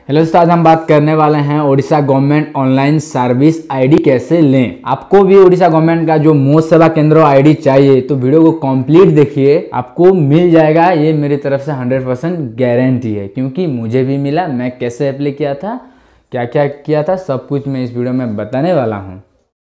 Hello दोस्तों, आज हम बात करने वाले हैं Odisha government online service ID कैसे लें। आपको भी ओडिशा गवर्नमेंट का जो मोस्ट सेवा केंद्र आईडी चाहिए तो वीडियो को कंप्लीट देखिए, आपको मिल जाएगा। ये मेरी तरफ से 100% गारंटी है, क्योंकि मुझे भी मिला। मैं कैसे अप्लाई किया था, क्या क्या किया था, सब कुछ मैं इस वीडियो में बताने वाला हूँ।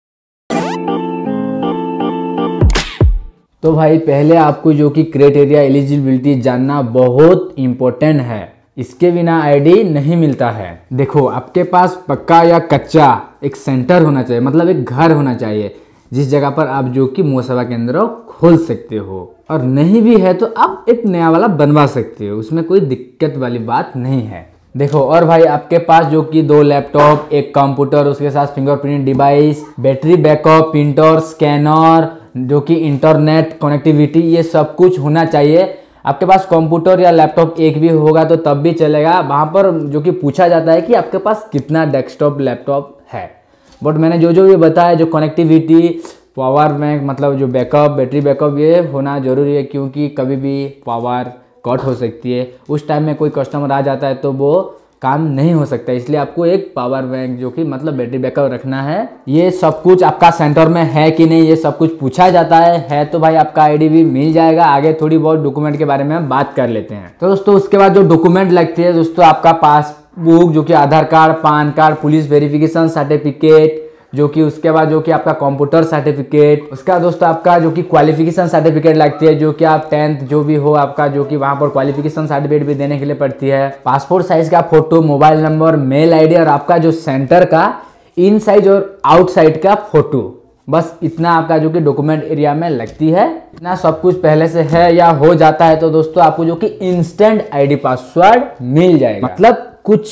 तो भाई पहले आपको जो कि क्राइटेरिया एलिजिबिलिटी जानना बहुत इम्पोर्टेंट है, इसके बिना आईडी नहीं मिलता है। देखो, आपके पास पक्का या कच्चा एक सेंटर होना चाहिए, मतलब एक घर होना चाहिए जिस जगह पर आप जो कि मोस्ट सेवा केंद्र खोल सकते हो। और नहीं भी है तो आप एक नया वाला बनवा सकते हो, उसमें कोई दिक्कत वाली बात नहीं है। देखो, और भाई आपके पास जो कि 2 लैपटॉप, एक कंप्यूटर, उसके साथ fingerprint device, battery backup, printer, scanner, जो कि इंटरनेट कनेक्टिविटी, ये सब कुछ होना चाहिए। आपके पास कंप्यूटर या लैपटॉप एक भी होगा तो तब भी चलेगा। वहाँ पर जो कि पूछा जाता है कि आपके पास कितना डेस्कटॉप लैपटॉप है। बट मैंने जो भी बताया, जो कनेक्टिविटी, पावर बैंक, मतलब जो बैकअप, बैटरी बैकअप, ये होना ज़रूरी है, क्योंकि कभी भी पावर कट हो सकती है। उस टाइम में कोई कस्टमर आ जाता है तो वो काम नहीं हो सकता, इसलिए आपको एक पावर बैंक जो कि मतलब बैटरी बैकअप रखना है। ये सब कुछ आपका सेंटर में है कि नहीं, ये सब कुछ पूछा जाता है तो भाई आपका आईडी भी मिल जाएगा। आगे थोड़ी बहुत डॉक्यूमेंट के बारे में हम बात कर लेते हैं। तो दोस्तों, उसके बाद जो डॉक्यूमेंट लगती है दोस्तों, आपका पासबुक, जो कि Aadhaar card, PAN card, police verification certificate, जो कि उसके बाद जो कि आपका कंप्यूटर सर्टिफिकेट, उसका दोस्तों आपका जो कि क्वालिफिकेशन सर्टिफिकेट लगती है, जो कि आप 10th जो भी हो आपका, जो कि वहां पर क्वालिफिकेशन सर्टिफिकेट भी देने के लिए पड़ती है। पासपोर्ट साइज का photo, mobile number, mail ID और आपका जो सेंटर का इन साइज और आउट साइड का फोटो, बस इतना आपका जो कि डॉक्यूमेंट एरिया में लगती है। इतना सब कुछ पहले से है या हो जाता है तो दोस्तों आपको जो कि इंस्टेंट आईडी पासवर्ड मिल जाएगा, मतलब कुछ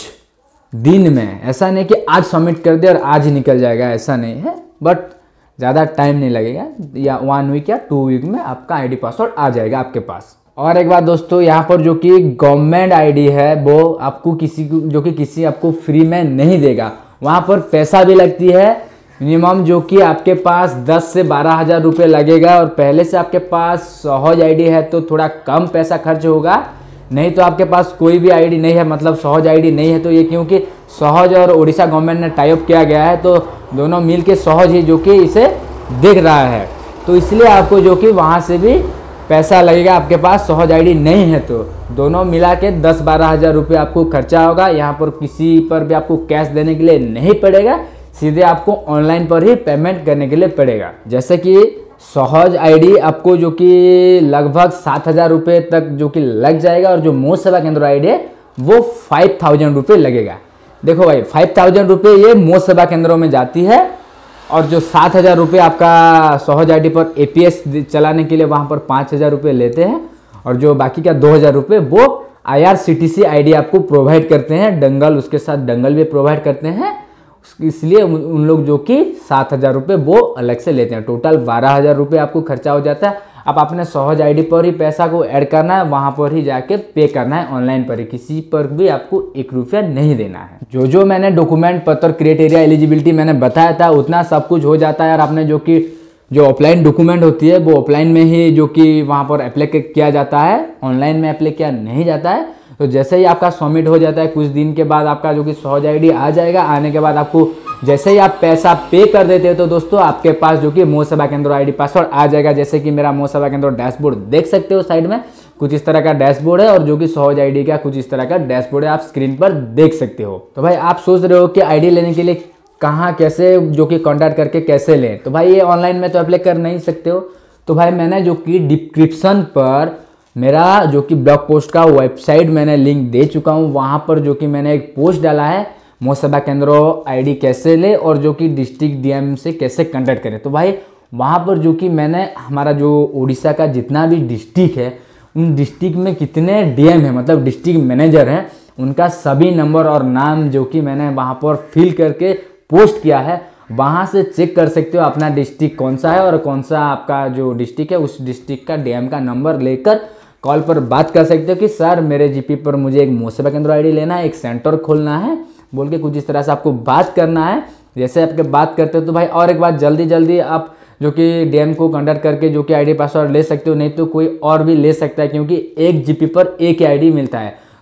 दिन में। ऐसा नहीं कि आज सबमिट कर दे और आज ही निकल जाएगा, ऐसा नहीं है। बट ज़्यादा टाइम नहीं लगेगा, या 1 वीक या 2 वीक में आपका आईडी पासवर्ड आ जाएगा आपके पास। और एक बात दोस्तों, यहाँ पर जो कि गवर्नमेंट आईडी है वो आपको किसी आपको फ्री में नहीं देगा, वहाँ पर पैसा भी लगती है। मिनिमम जो कि आपके पास 10 से 12 हज़ार रुपये लगेगा। और पहले से आपके पास सहज आईडी है तो थोड़ा कम पैसा खर्च होगा, नहीं तो आपके पास कोई भी आईडी नहीं है, मतलब सहज आईडी नहीं है तो ये, क्योंकि सहज और ओडिशा गवर्नमेंट ने टाई अप किया गया है तो दोनों मिल के सहज ही जो कि इसे देख रहा है, तो इसलिए आपको जो कि वहाँ से भी पैसा लगेगा। आपके पास सहज आईडी नहीं है तो दोनों मिला के 10-12 हज़ार रुपये आपको खर्चा होगा। यहाँ पर किसी पर भी आपको कैश देने के लिए नहीं पड़ेगा, सीधे आपको ऑनलाइन पर ही पेमेंट करने के लिए पड़ेगा। जैसे कि सहज आईडी आपको जो कि लगभग 7,000 रुपये तक जो कि लग जाएगा, और जो मोस्ट सेवा केंद्र आईडी है वो 5,000 रुपये लगेगा। देखो भाई, 5,000 रुपये ये मोस्ट सेवा केंद्रों में जाती है, और जो 7,000 रुपये आपका सहज आईडी पर एपीएस चलाने के लिए वहाँ पर 5,000 रुपये लेते हैं, और जो बाकी का 2,000 रुपये वो IRCTC आईडी आपको प्रोवाइड करते हैं। दंगल, उसके साथ दंगल भी प्रोवाइड करते हैं, इसलिए उन लोग जो कि 7,000 रुपये वो अलग से लेते हैं। टोटल 12,000 रुपये आपको खर्चा हो जाता है। आप अपने सहज आईडी पर ही पैसा को ऐड करना है, वहाँ पर ही जाके पे करना है, ऑनलाइन पर ही, किसी पर भी आपको 1 रुपया नहीं देना है। जो मैंने डॉक्यूमेंट, पत्र, क्राइटेरिया, एलिजिबिलिटी मैंने बताया था उतना सब कुछ हो जाता है। और आपने जो ऑफलाइन डॉक्यूमेंट होती है वो ऑफलाइन में ही जो कि वहाँ पर अप्लाई किया जाता है, ऑनलाइन में अप्लाई किया नहीं जाता है। तो जैसे ही आपका सबमिट हो जाता है, कुछ दिन के बाद आपका जो कि सहज आईडी आ जाएगा। आने के बाद आपको जैसे ही आप पैसा पे कर देते हैं तो दोस्तों आपके पास जो कि मोस्ट सेवा केंद्र आईडी पासवर्ड आ जाएगा। जैसे कि मेरा मोस्ट सेवा केंद्र डैशबोर्ड देख सकते हो, साइड में कुछ इस तरह का डैशबोर्ड है, और जो कि सहज आईडी का कुछ इस तरह का डैशबोर्ड है, आप स्क्रीन पर देख सकते हो। तो भाई आप सोच रहे हो कि आईडी लेने के लिए कहाँ, कैसे जो कि कॉन्टैक्ट करके कैसे लें, तो भाई ये ऑनलाइन में तो अप्लाई कर नहीं सकते हो। तो भाई मैंने जो कि डिस्क्रिप्शन पर मेरा जो कि ब्लॉग पोस्ट का वेबसाइट मैंने लिंक दे चुका हूँ, वहाँ पर जो कि मैंने एक पोस्ट डाला है, मोस्ट सेवा केंद्र आईडी कैसे ले और जो कि डिस्ट्रिक्ट डीएम से कैसे कॉन्टैक्ट करें। तो भाई वहाँ पर जो कि मैंने हमारा जो उड़ीसा का जितना भी डिस्ट्रिक्ट है, उन डिस्ट्रिक्ट में कितने डीएम है, मतलब डिस्ट्रिक्ट मैनेजर हैं, उनका सभी नंबर और नाम जो कि मैंने वहाँ पर फिल करके पोस्ट किया है। वहाँ से चेक कर सकते हो अपना डिस्ट्रिक्ट कौन सा है, और कौन सा आपका जो डिस्ट्रिक्ट है उस डिस्ट्रिक्ट का डीएम का नंबर लेकर कॉल पर बात कर सकते हो कि सर मेरे जीपी पर मुझे एक मोस्ट सेवा केंद्र आईडी लेना है, एक सेंटर खोलना है, बोल के कुछ इस तरह से आपको बात करना है। जैसे आपके बात करते हो तो भाई, और एक बात, जल्दी आप जो कि डीएम को कॉन्टैक्ट करके जो कि आईडी पासवर्ड ले सकते हो, नहीं तो कोई और भी ले सकता है, क्योंकि एक जीपी पर एक ही आईडी मिलता है।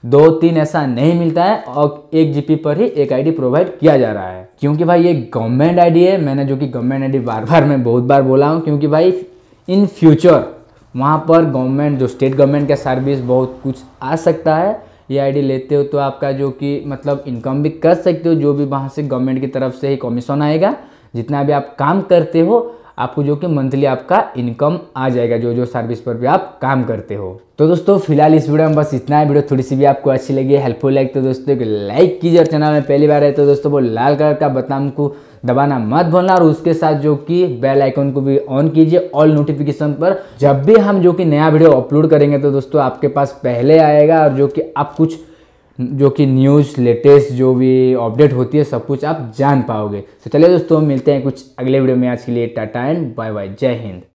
2-3 ऐसा नहीं मिलता है और 1 जीबी पर ही एक आईडी प्रोवाइड किया जा रहा है। क्योंकि भाई ये गवर्नमेंट आईडी है, मैंने जो कि गवर्नमेंट आईडी बार बार मैं बहुत बार बोला हूँ, क्योंकि भाई इन फ्यूचर वहाँ पर गवर्नमेंट जो स्टेट गवर्नमेंट का सर्विस बहुत कुछ आ सकता है। ये आईडी लेते हो तो आपका जो कि मतलब इनकम भी कर सकते हो, जो भी वहाँ से गवर्नमेंट की तरफ से ही कमीशन आएगा, जितना भी आप काम करते हो आपको जो कि मंथली आपका इनकम आ जाएगा, जो जो सर्विस पर भी आप काम करते हो। तो दोस्तों फिलहाल इस वीडियो में बस इतना है। वीडियो थोड़ी सी भी आपको अच्छी लगी, हेल्पफुल लगी तो दोस्तों एक लाइक कीजिए, और चैनल में पहली बार है तो दोस्तों वो लाल कलर का बटन को दबाना मत भूलना, और उसके साथ जो कि बेल आइकन को भी ऑन कीजिए ऑल नोटिफिकेशन पर। जब भी हम जो कि नया वीडियो अपलोड करेंगे तो दोस्तों आपके पास पहले आएगा, और जो कि आप कुछ जो कि न्यूज़ लेटेस्ट जो भी अपडेट होती है सब कुछ आप जान पाओगे। तो चलिए दोस्तों मिलते हैं कुछ अगले वीडियो में। आज के लिए टाटा एंड बाय बाय, जय हिंद।